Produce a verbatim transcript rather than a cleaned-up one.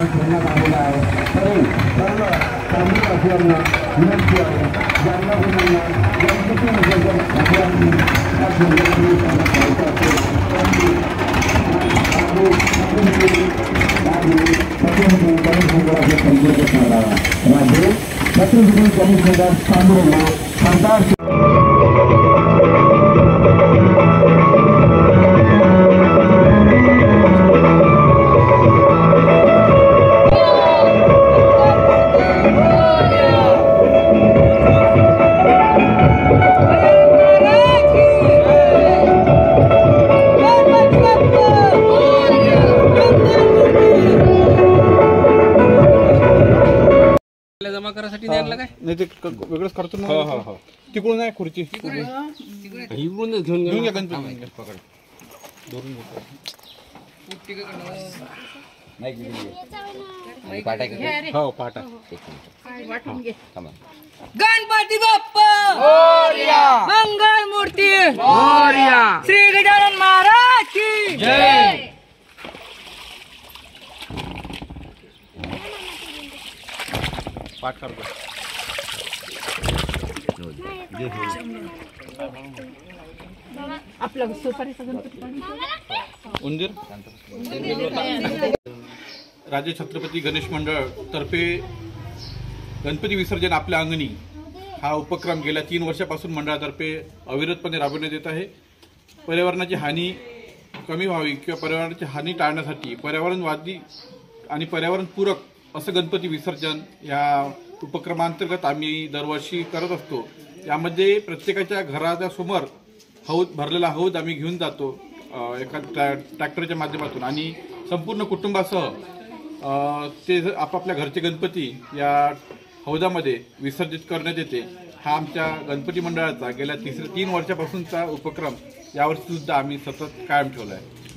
ठेवण्यात आलेला आहे. तरी सर्व स्थानिकवासियांना विनंती आहे, ज्यांना कोणाला गणपती विसर्जन असल्याने त्या गणपती जायचं असेल त्यांनी संपर्क साधावा. राजे छत्रपती गणेश मंडळ तांबोळा सरदार जमा करायसाठी द्यायला काय नाही ते वेगळंच करतो ना. हो हो हो तिकडून नाही खुर्ची इकडूनच घेऊन घेऊन घ्या गणपती पकड धरून घेतो. हो पाटा गणपती बाप्पा मोरया, मंगल मूर्ती मोरया, श्री गजानन महाराज की जय. पाठ करतो. आपला सुपारीचा गणपती उंदीर राज्य छत्रपती गणेश मंडळ तर्फे गणपती विसर्जन आपल्या अंगणी हा उपक्रम गेल्या तीन वर्षापासून मंडळातर्फे अविरतपणे राबवण्यात येत आहे. पर्यावरणाची हानी कमी व्हावी किंवा पर्यावरणाची हानी टाळण्यासाठी पर्यावरणवादी आणि पर्यावरणपूरक असं गणपती विसर्जन या उपक्रमांतर्गत आम्ही दरवर्षी करत असतो. यामध्ये प्रत्येकाच्या घराच्या समोर हौद भरलेला हौद आम्ही घेऊन जातो एका ट्रॅ ट्रॅक्टरच्या माध्यमातून आणि संपूर्ण कुटुंबासह ते आपापल्या घरचे गणपती या हौदामध्ये विसर्जित करण्यात येते. हा आमच्या गणपती मंडळाचा गेल्या तिसऱ्या तीन वर्षापासूनचा उपक्रम यावर्षी सुद्धा आम्ही सतत कायम ठेवला आहे.